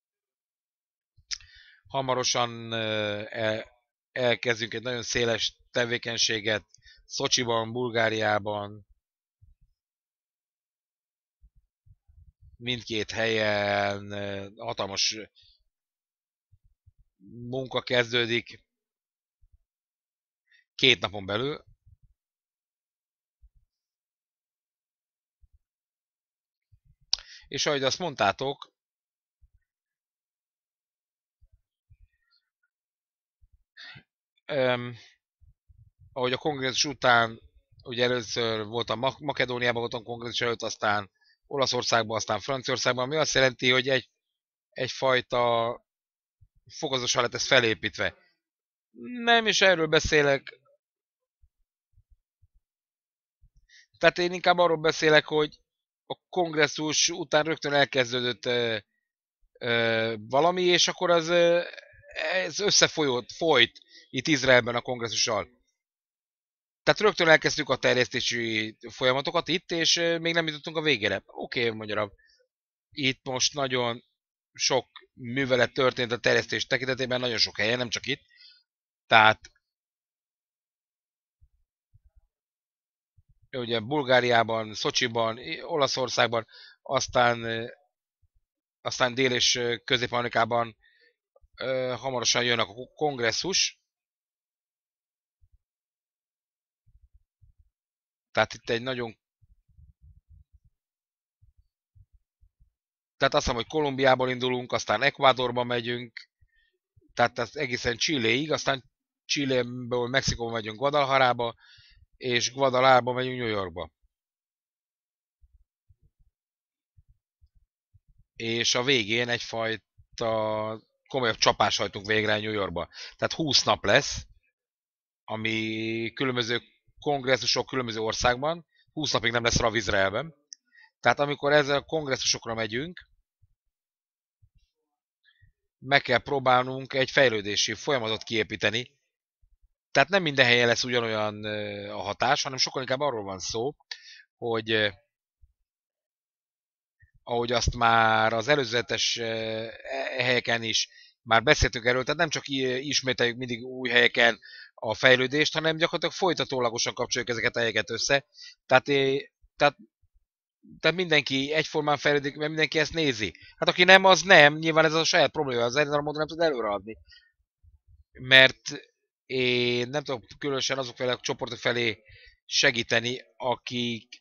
Hamarosan el, elkezdünk egy nagyon széles tevékenységet Szocsiban, Bulgáriában, mindkét helyen hatalmas munka kezdődik két napon belül. És ahogy azt mondtátok, Öm, ahogy a kongresszus után, ugye először voltam Mak- Makedóniában, voltam kongresszus előtt, aztán Olaszországban, aztán Franciaországban, ami azt jelenti, hogy egy, egyfajta fokozatosan lett ez felépítve. Nem is erről beszélek, tehát én inkább arról beszélek, hogy a kongresszus után rögtön elkezdődött ö, ö, valami, és akkor az ö, ez összefolyott, folyt itt Izraelben a kongresszussal. Tehát rögtön elkezdtük a terjesztési folyamatokat itt, és ö, még nem jutottunk a végére. Oké, okay, magyarab. Itt most nagyon sok művelet történt a terjesztés tekintetében, nagyon sok helyen, nem csak itt. Tehát ugye Bulgáriában, Szocsiban, Olaszországban, aztán, aztán Dél- és Közép-Amerikában hamarosan jön a kongresszus. Tehát itt egy nagyon... Tehát azt hiszem, hogy Kolumbiából indulunk, aztán Ecuadorba megyünk, tehát ez egészen Chiléig, aztán Chiléből Mexikóba megyünk Guadalajarába, és Guadalajába megyünk New Yorkba. És a végén egyfajta komolyabb csapás hajtunk végre New Yorkba. Tehát húsz nap lesz, ami különböző kongresszusok különböző országban, húsz napig nem lesz rav Izraelben. Tehát amikor ezzel a kongresszusokra megyünk, meg kell próbálnunk egy fejlődési folyamatot kiépíteni. Tehát nem minden helyen lesz ugyanolyan a hatás, hanem sokkal inkább arról van szó, hogy ahogy azt már az előzetes helyeken is már beszéltünk erről, tehát nem csak ismételjük mindig új helyeken a fejlődést, hanem gyakorlatilag folytatólagosan kapcsoljuk ezeket a helyeket össze. Tehát, tehát, tehát mindenki egyformán fejlődik, mert mindenki ezt nézi. Hát aki nem, az nem, nyilván ez a saját probléma, az egyetlen módon nem tud előreadni. Mert én nem tudok különösen azok felé a csoportok felé segíteni, akik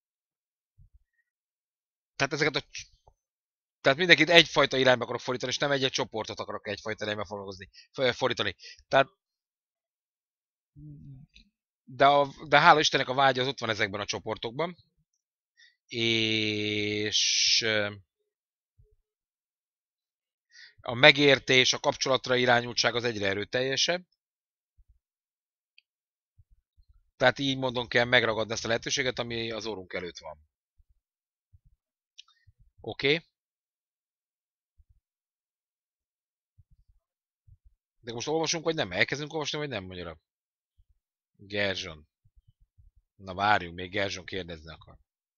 tehát ezeket a tehát mindenkit egyfajta irányba akarok fordítani, és nem egy-egy csoportot akarok egyfajta irányba fordítani. Tehát, de, a, de hála Istennek a vágya az ott van ezekben a csoportokban, és a megértés, a kapcsolatra irányultság az egyre erőteljesebb. Tehát így módon kell megragadni ezt a lehetőséget, ami az orrunk előtt van. Oké? Okay? De most olvasunk, vagy nem? Elkezdünk olvasni, vagy nem, magyarul? Gerzson. Na várjunk, még Gerzson kérdezni akar.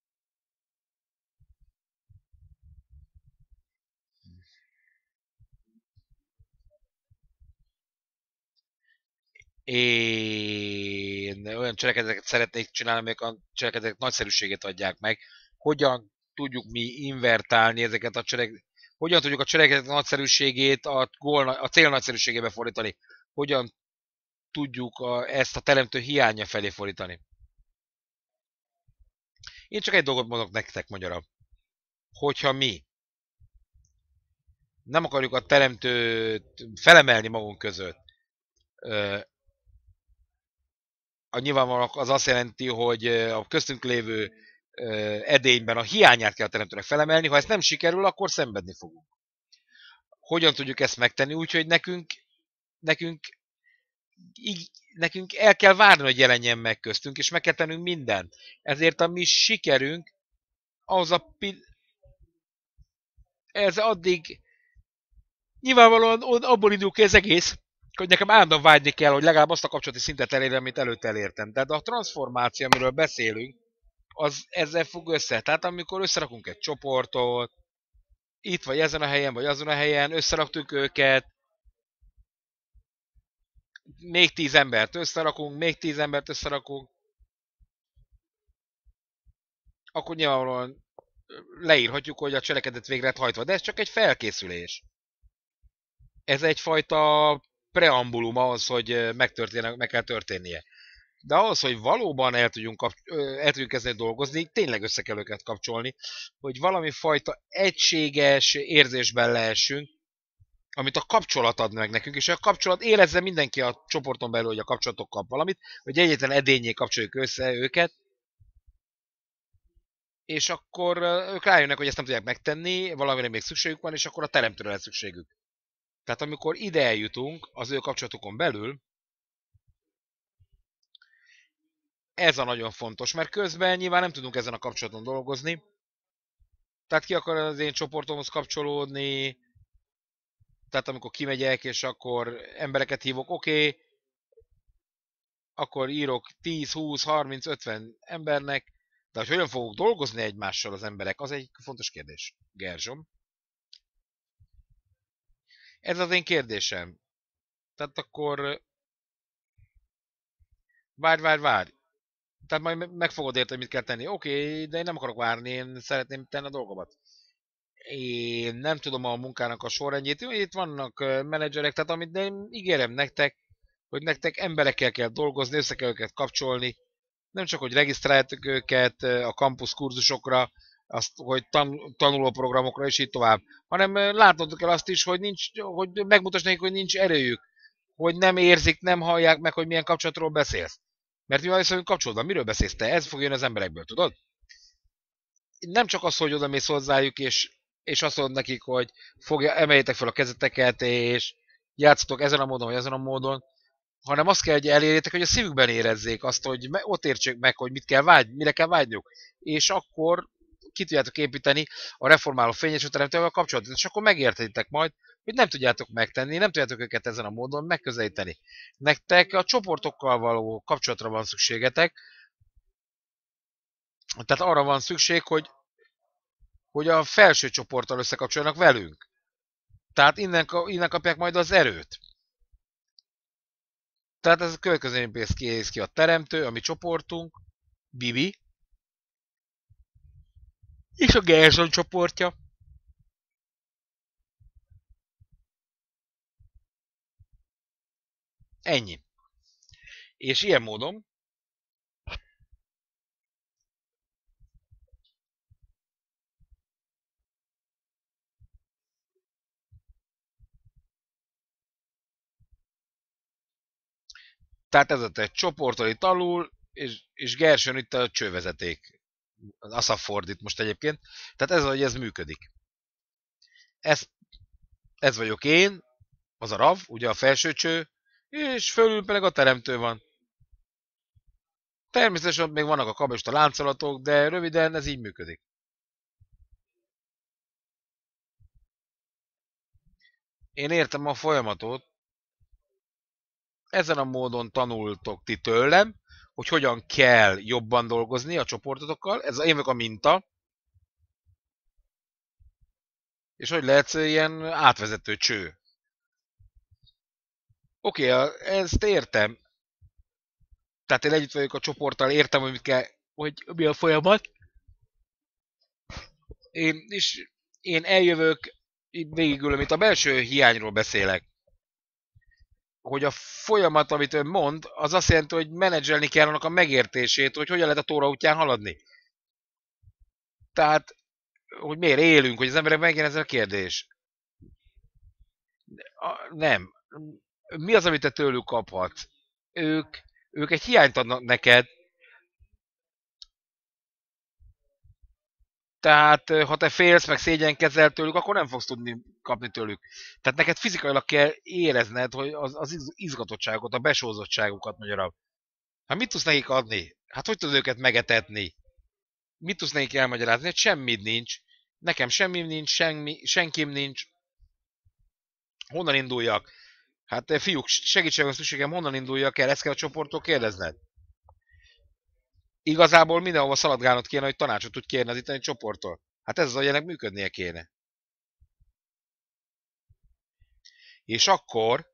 Én olyan cselekedeteket szeretnék csinálni, amelyek a cselekedetek nagyszerűségét adják meg. Hogyan tudjuk mi invertálni ezeket a cselekedeteket? Hogyan tudjuk a cselekedetek nagyszerűségét a, gól, a cél nagyszerűségébe fordítani? Hogyan tudjuk a, ezt a teremtő hiánya felé fordítani? Én csak egy dolgot mondok nektek magyarul. Hogyha mi nem akarjuk a teremtőt felemelni magunk között, a nyilvánvalóan az azt jelenti, hogy a köztünk lévő edényben a hiányát kell a teremtőnek felemelni, ha ez nem sikerül, akkor szenvedni fogunk. Hogyan tudjuk ezt megtenni? Úgyhogy nekünk, nekünk, így, nekünk el kell várni, hogy jelenjen meg köztünk, és meg kell tennünk mindent. Ezért a mi sikerünk, az a ez addig nyilvánvalóan abból indul ki az egész, hogy nekem állandóan vágyni kell, hogy legalább azt a kapcsolati szintet elérjem, amit előtt elértem. De a transformáció, amiről beszélünk, az ezzel függ össze. Tehát amikor összerakunk egy csoportot, itt vagy ezen a helyen, vagy azon a helyen, összeraktuk őket, még tíz embert összerakunk, még tíz embert összerakunk, akkor nyilvánvalóan leírhatjuk, hogy a cselekedet végre lett hajtva. De ez csak egy felkészülés. Ez egyfajta preambulum ahhoz, hogy megtörténnek, meg kell történnie. De ahhoz, hogy valóban el tudjunk, kap- el tudjunk kezdeni dolgozni, tényleg össze kell őket kapcsolni, hogy valami fajta egységes érzésben lehessünk, amit a kapcsolat ad meg nekünk, és a kapcsolat érezze mindenki a csoporton belül, hogy a kapcsolatok kap valamit, hogy egyetlen edényé kapcsoljuk össze őket, és akkor ők rájönnek, hogy ezt nem tudják megtenni, valamire még szükségük van, és akkor a teremtőre lesz szükségük. Tehát amikor ide eljutunk az ő kapcsolatokon belül, ez a nagyon fontos, mert közben nyilván nem tudunk ezen a kapcsolaton dolgozni. Tehát ki akar az én csoportomhoz kapcsolódni, tehát amikor kimegyek, és akkor embereket hívok, oké, okay, akkor írok tíz, húsz, harminc, ötven embernek, de hogy hogyan fogok dolgozni egymással az emberek, az egy fontos kérdés. Gerzsom. Ez az én kérdésem. Tehát akkor várj, várj, várj. Tehát majd meg fogod érteni, mit kell tenni. Oké, okay, de én nem akarok várni, én szeretném tenni a dolgomat. Én nem tudom a munkának a sorrendjét. Itt vannak menedzserek, tehát amit én ígérem nektek, hogy nektek emberekkel kell dolgozni, össze kell őket kapcsolni. Nem csak, hogy regisztráljátok őket a campus kurzusokra, azt, hogy tan- tanulóprogramokra és így tovább, hanem látnotok kell azt is, hogy, nincs, hogy megmutass nekik, hogy nincs erőjük, hogy nem érzik, nem hallják meg, hogy milyen kapcsolatról beszélsz. Mert mi van viszont kapcsolatban? Miről beszélsz te? Ez fog jönni az emberekből, tudod? Nem csak az, hogy oda mész hozzájuk, és, és azt mondod nekik, hogy fogja, emeljétek fel a kezeteket, és játszatok ezen a módon, vagy ezen a módon, hanem azt kell, hogy elérjétek, hogy a szívükben érezzék azt, hogy ott értsék meg, hogy mit kell vágy, mire kell vágyniuk. És akkor ki tudjátok építeni a reformáló fényes teremtővel a kapcsolatot, és akkor megértenitek majd, hogy nem tudjátok megtenni, nem tudjátok őket ezen a módon megközelíteni. Nektek a csoportokkal való kapcsolatra van szükségetek, tehát arra van szükség, hogy, hogy a felső csoporttal összekapcsoljanak velünk. Tehát innen, innen kapják majd az erőt. Tehát ez a következő kész ki a teremtő, a mi csoportunk, Bibi, és a Gerson csoportja. Ennyi. És ilyen módon tehát ez a te csoportod itt alul, és, és Gerson itt a csővezeték. Az Asaf fordít most egyébként. Tehát ez, hogy ez működik. Ez, ez vagyok én, az a rav, ugye a felső cső, és fölül pedig a teremtő van. Természetesen még vannak a kabista láncolatok, de röviden ez így működik. Én értem a folyamatot, ezen a módon tanultok ti tőlem, hogy hogyan kell jobban dolgozni a csoportotokkal, ez én vagyok a minta, és hogy lehet ilyen átvezető cső. Oké, okay, ezt értem. Tehát én együtt vagyok a csoporttal, értem, hogy mit kell, hogy mi a folyamat. Én is, én eljövök, végigülöm, itt a belső hiányról beszélek. Hogy a folyamat, amit ön mond, az azt jelenti, hogy menedzselni kell annak a megértését, hogy hogyan lehet a tóra útján haladni. Tehát, hogy miért élünk, hogy az emberek megjön ez a kérdés. A, nem. Mi az, amit te tőlük kaphatsz? Ők, ők egy hiányt adnak neked, tehát ha te félsz, meg szégyenkezel tőlük, akkor nem fogsz tudni kapni tőlük. Tehát neked fizikailag kell érezned, hogy az, az izgatottságot, a besózottságukat magyarul. Hát mit tudsz nekik adni? Hát hogy tudod őket megetetni? Mit tudsz nekik elmagyarázni? Hát semmit nincs. Nekem semmim nincs, semmi, senkim nincs. Honnan induljak? Hát fiúk, segítségem szükségem, honnan induljak el? Ezt kell a csoporttól kérdezned. Igazából mindenhova szaladgálnod kéne, hogy tanácsot tud kérni az itteni csoporttól. Hát ez az, hogy ennek működnie kéne. És akkor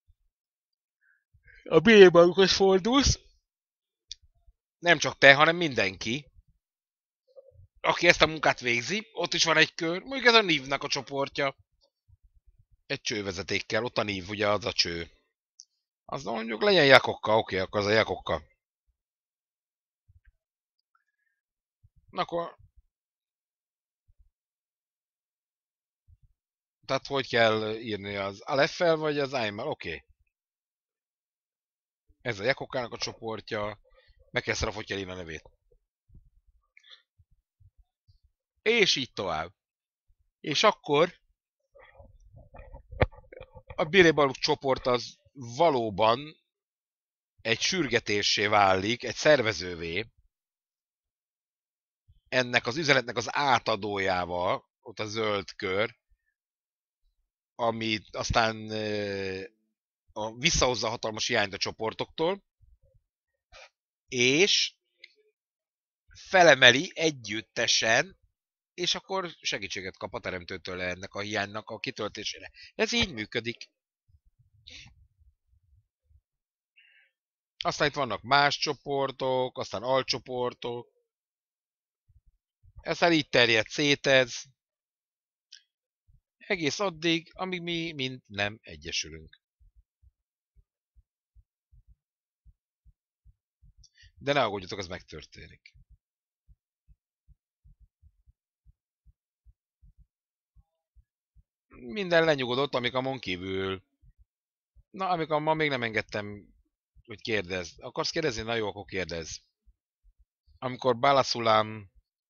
a bírálmányokhoz fordulsz, nem csak te, hanem mindenki, aki ezt a munkát végzi, ott is van egy kör, mondjuk ez a nívnak a csoportja, egy csővezetékkel, ott a nív, ugye az a cső. Az mondjuk legyen jakokka, oké, akkor az a jakokka. Na akkor Tehát hogy kell írni az Aleph-fel, vagy az Aim-mel? Oké. Okay. Ez a Jakokának a csoportja. Meg kell szeref, hogy kell írni a nevét. És így tovább. És akkor a Birébaluk csoport az valóban egy sürgetéssé válik, egy szervezővé, ennek az üzenetnek az átadójával, ott a zöld kör, ami aztán a, visszahozza a hatalmas hiányt a csoportoktól, és felemeli együttesen, és akkor segítséget kap a teremtőtől ennek a hiánynak a kitöltésére. Ez így működik. Aztán itt vannak más csoportok, aztán alcsoportok. Aztán így terjed szét ez. Egész addig, amíg mi mind nem egyesülünk. De ne aggódjatok, ez megtörténik. Minden lenyugodott, amikamon kívül. Na, amikam ma még nem engedtem, hogy kérdezz. Akarsz kérdezni? Na jó, akkor kérdezz. Amikor Balassulám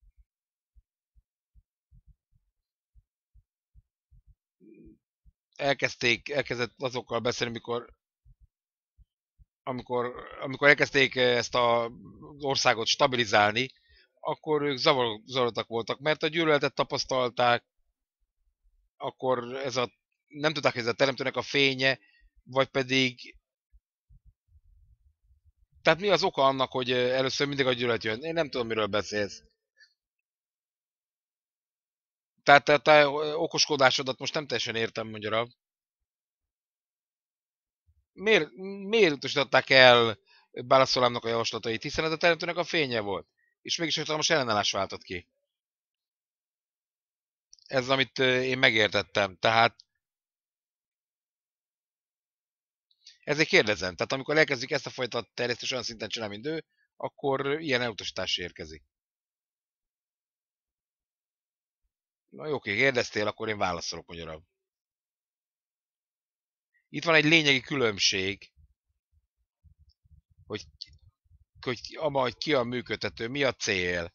elkezdték, elkezdett azokkal beszélni, mikor amikor, amikor elkezdték ezt a, az országot stabilizálni, akkor ők zavarodtak voltak, mert a gyűlöletet tapasztalták, akkor ez a, nem tudták, hogy ez a teremtőnek a fénye, vagy pedig, tehát mi az oka annak, hogy először mindig a gyűlölet jön? Én nem tudom, miről beszélsz. Tehát te, te okoskodásodat most nem teljesen értem magyarul. Miért, miért utasították el Balaszolámnak a javaslatait? Hiszen ez a teremtőnek a fénye volt. És mégis hatalmas ellenállás váltott ki. Ez, amit én megértettem. Tehát ezért kérdezem. Tehát amikor elkezdjük ezt a fajta terjesztés olyan szinten csinálni, mint ő, akkor ilyen elutasítás érkezik. Na jó, oké, kérdeztél, akkor én válaszolok magyarul. Itt van egy lényegi különbség, hogy, hogy abban, hogy ki a működtető, mi a cél,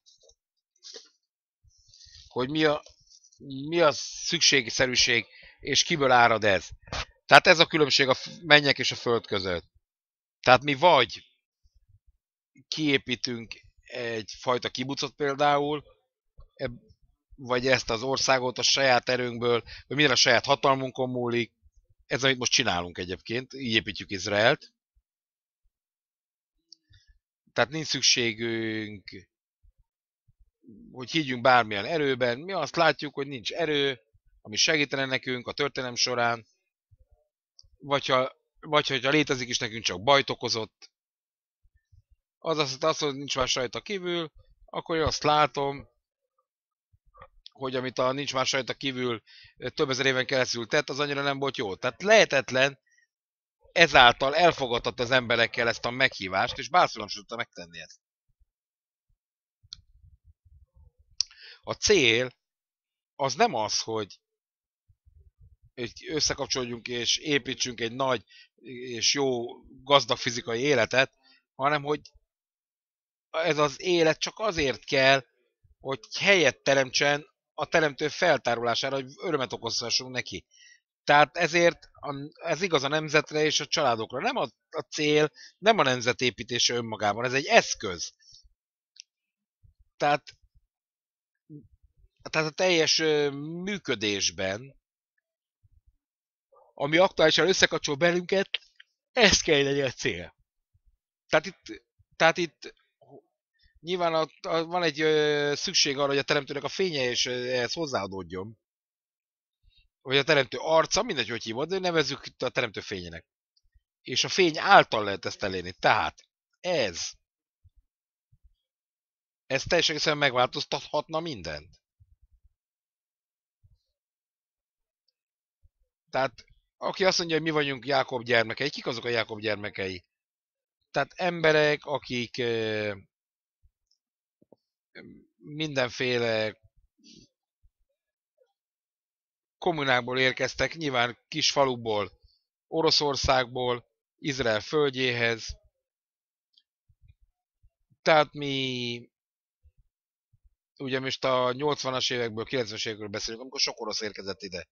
hogy mi a, mi a szükségszerűség, és kiből árad ez. Tehát ez a különbség a mennyek és a föld között. Tehát mi vagy kiépítünk egyfajta kibucot például, vagy ezt az országot a saját erőnkből, vagy minden a saját hatalmunkon múlik. Ez, amit most csinálunk egyébként, így építjük Izraelt. Tehát nincs szükségünk, hogy higgyünk bármilyen erőben. Mi azt látjuk, hogy nincs erő, ami segítene nekünk a történelem során, vagy ha, vagy hogyha létezik is, nekünk csak bajt okozott. Az azt, azt hogy nincs más rajta kívül, akkor én azt látom, hogy amit a nincs más rajta kívül több ezer éven keresztül tett, az annyira nem volt jó. Tehát lehetetlen ezáltal elfogadhatta az emberekkel ezt a meghívást, és Bálszulam sem tudta megtenni ezt. A cél az nem az, hogy összekapcsolódjunk és építsünk egy nagy és jó gazdag fizikai életet, hanem hogy ez az élet csak azért kell, hogy helyet teremtsen a teremtő feltárulására, hogy örömet okozhassunk neki. Tehát ezért ez igaz a nemzetre és a családokra. Nem a, a cél, nem a nemzet építése önmagában, ez egy eszköz. Tehát, tehát a teljes működésben, ami aktuálisan összekapcsol bennünket, ez kell legyen a cél. Tehát itt, tehát itt nyilván a, a, van egy ö, szükség arra, hogy a teremtőnek a fénye és ehhez hozzáadódjon. Vagy a teremtő arca, mindegy, hogy hívod, de nevezzük itt a teremtő fényének. És a fény által lehet ezt elérni. Tehát ez, ez teljesen megváltoztathatna mindent. Tehát aki azt mondja, hogy mi vagyunk Jákob gyermekei, kik azok a Jákob gyermekei? Tehát emberek, akik mindenféle kommunákból érkeztek, nyilván kis falukból, Oroszországból, Izrael földjéhez. Tehát mi ugye most a nyolcvanas évekből, kilencvenes évekből beszélünk, amikor sok orosz érkezett ide.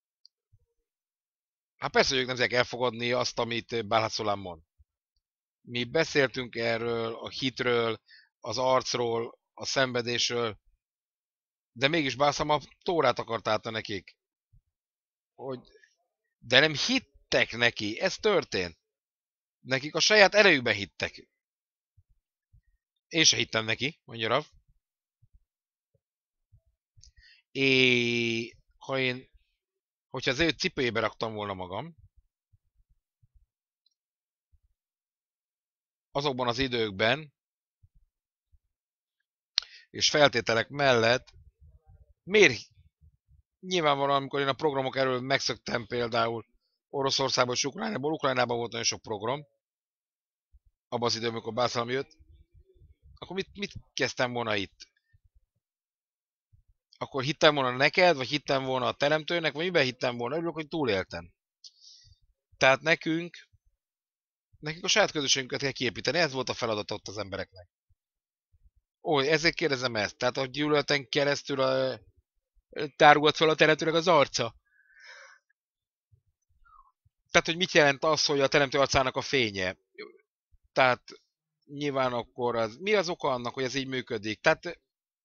Hát persze, hogy ők nem tudják elfogadni azt, amit Bálhaszolán mond. Mi beszéltünk erről, a hitről, az arcról, a szenvedésről, de mégis Bálszám a Tórát akart átna nekik. Hogy... De nem hittek neki, ez történt. Nekik a saját erejükben hittek. Én se hittem neki, mondja Rav. És ha én, hogyha az ő cipőjébe raktam volna magam, azokban az időkben, és feltételek mellett, miért nyilvánvalóan, amikor én a programok erről megszöktem például Oroszországból és Ukrajnából, Ukrajnában volt nagyon sok program, abban az időben, amikor Bálszalom jött, akkor mit, mit kezdtem volna itt? Akkor hittem volna neked, vagy hittem volna a teremtőnek, vagy miben hittem volna? Örülök, hogy túléltem. Tehát nekünk, nekünk a saját közösségünket kell kiépíteni, ez volt a feladat ott az embereknek. Ó, ezért kérdezem ezt. Tehát a gyűlöleten keresztül a, tárult fel a teremtőnek az arca. Tehát, hogy mit jelent az, hogy a teremtő arcának a fénye? Tehát nyilván akkor az... Mi az oka annak, hogy ez így működik? Tehát,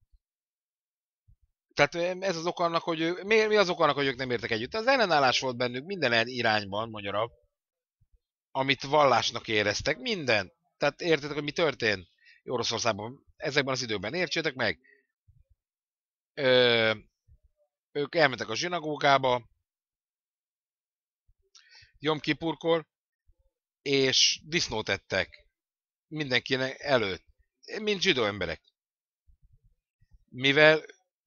tehát ez az oka annak, hogy ő, mi, mi az oka annak, hogy ők nem értek együtt? Az ellenállás volt bennük minden irányban, magyarab, amit vallásnak éreztek, minden. Tehát értetek, hogy mi történt Oroszországban ezekben az időkben? Értsétek meg? Ö, ők elmentek a zsinagógába, Jom Kipurkor, és disznót ettek mindenkinek előtt, mint zsidó emberek. Mivel,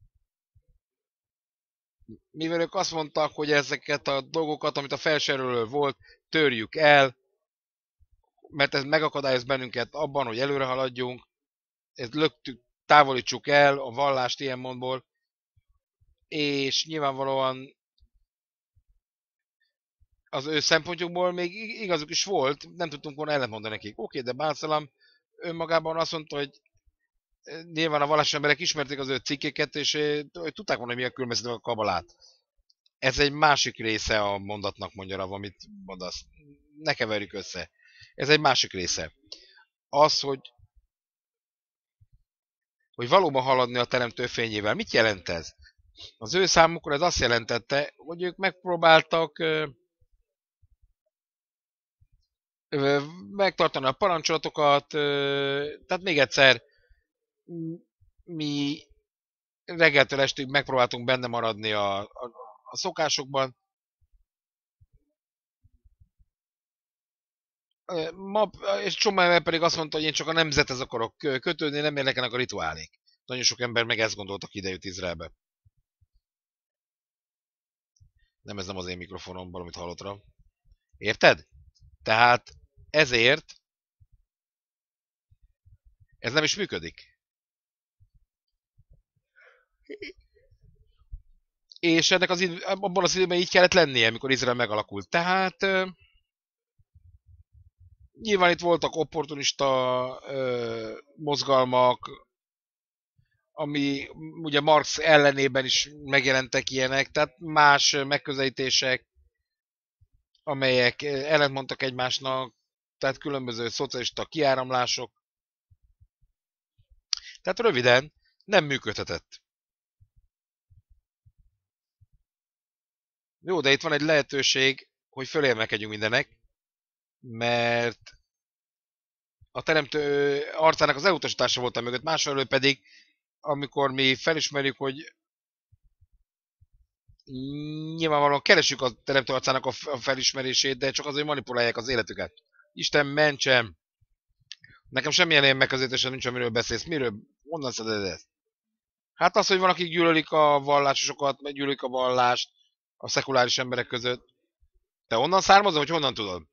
mivel ők azt mondtak, hogy ezeket a dolgokat, amit a felserülő volt, törjük el, mert ez megakadályoz bennünket abban, hogy előre haladjunk, ezt löktük, távolítsuk el a vallást ilyen módból, és nyilvánvalóan az ő szempontjukból még igazuk is volt, nem tudtunk volna ellentmondani nekik. Oké, de Bálszalam önmagában azt mondta, hogy nyilván a vallási emberek ismerték az ő cikkéket, és hogy tudták volna, hogy mi a különböző a kabalát. Ez egy másik része a mondatnak, mondja Rav, amit mondasz. Ne keverjük össze. Ez egy másik része. Az, hogy, hogy valóban haladni a teremtő fényével. Mit jelent ez? Az ő számukra ez azt jelentette, hogy ők megpróbáltak megtartani a parancsolatokat, tehát még egyszer, mi reggeltől estig megpróbáltunk benne maradni a, a, a szokásokban. Ma, és csomó ember pedig azt mondta, hogy én csak a nemzethez akarok kötődni, nem érdekelnek a rituálék. Nagyon sok ember meg ezt gondoltak, aki idejött Izraelbe. Nem, ez nem az én mikrofonom, valamit hallottra. Érted? Tehát ezért ez nem is működik. És ennek az idő, abban az időben így kellett lennie, amikor Izrael megalakult. Tehát euh, nyilván itt voltak opportunista euh, mozgalmak, ami ugye Marx ellenében is megjelentek ilyenek, tehát más megközelítések, amelyek ellentmondtak egymásnak, tehát különböző szocialista kiáramlások. Tehát röviden nem működhetett. Jó, de itt van egy lehetőség, hogy fölémelkedjünk mindenek, mert a teremtő arcának az elutasítása volt a mögött, másfelől pedig, amikor mi felismerjük, hogy nyilvánvalóan keresjük a teremtő arcának a felismerését, de csak azért manipulálják az életüket. Isten mentsem! Nekem semmilyen ilyen megközelítésem nincs, amiről beszélsz. Miről? Honnan szeded ezt? Hát az, hogy van, akik gyűlölik a vallásosokat, meg gyűlölik a vallást a szekuláris emberek között. Te honnan származol, vagy honnan tudod?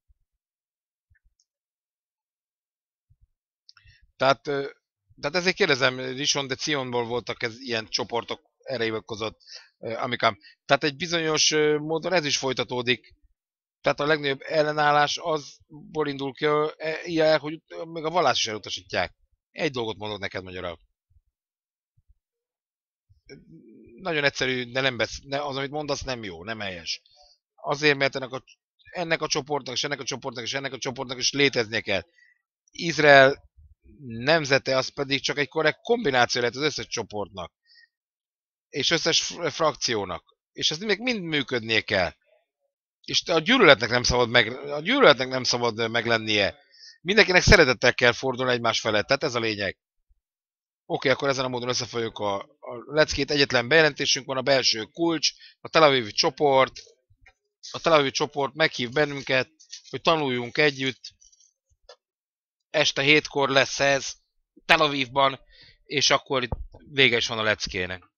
Tehát, tehát ezért kérdezem, Rishon de Cionból voltak ez, ilyen csoportok, erre hivatkozott amikám. Tehát egy bizonyos módon ez is folytatódik. Tehát a legnagyobb ellenállás azból indul ki, ilyen, hogy még a vallás is elutasítják. Egy dolgot mondok neked magyarul. Nagyon egyszerű, de nem besz... ne, az, amit mondasz, nem jó, nem helyes. Azért, mert ennek a, ennek a csoportnak, és ennek a csoportnak, és ennek a csoportnak is léteznie kell. Izrael nemzete az pedig csak egy korrekt kombináció lehet az összes csoportnak. És összes frakciónak. És ez még mind működnie kell. És a gyűlöletnek nem szabad meg, a gyűlöletnek nem szabad meglennie. Mindenkinek szeretettel kell fordulni egymás felett, tehát ez a lényeg. Oké, akkor ezen a módon összefolyjuk a, a leckét. Egyetlen bejelentésünk van, a belső kulcs, a Tel Avivi csoport. A Tel Avivi csoport meghív bennünket, hogy tanuljunk együtt. Este hétkor lesz ez Tel Avivban, és akkor itt vége is van a leckének.